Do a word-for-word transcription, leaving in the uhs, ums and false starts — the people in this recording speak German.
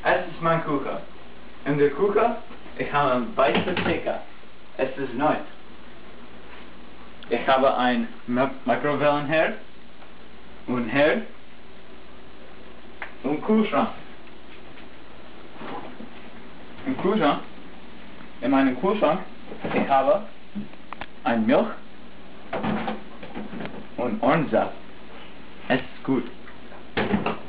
Es ist mein Kuchen. In der Kuchen, ich habe einen weißen Ticker. Es ist neu. Ich habe ein Mikrowellenherd und Herd und Kühlschrank. Im Kühlschrank, in meinem Kühlschrank, ich habe ein Milch und Orangensaft. Es ist gut.